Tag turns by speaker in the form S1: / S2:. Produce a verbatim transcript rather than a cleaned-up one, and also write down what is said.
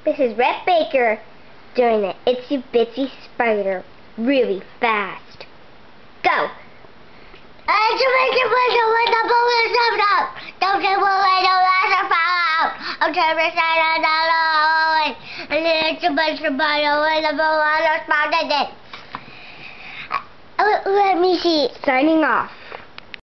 S1: This is Rhett Baker doing the Itsy Bitsy Spider really fast. Go! Let me see. Signing off.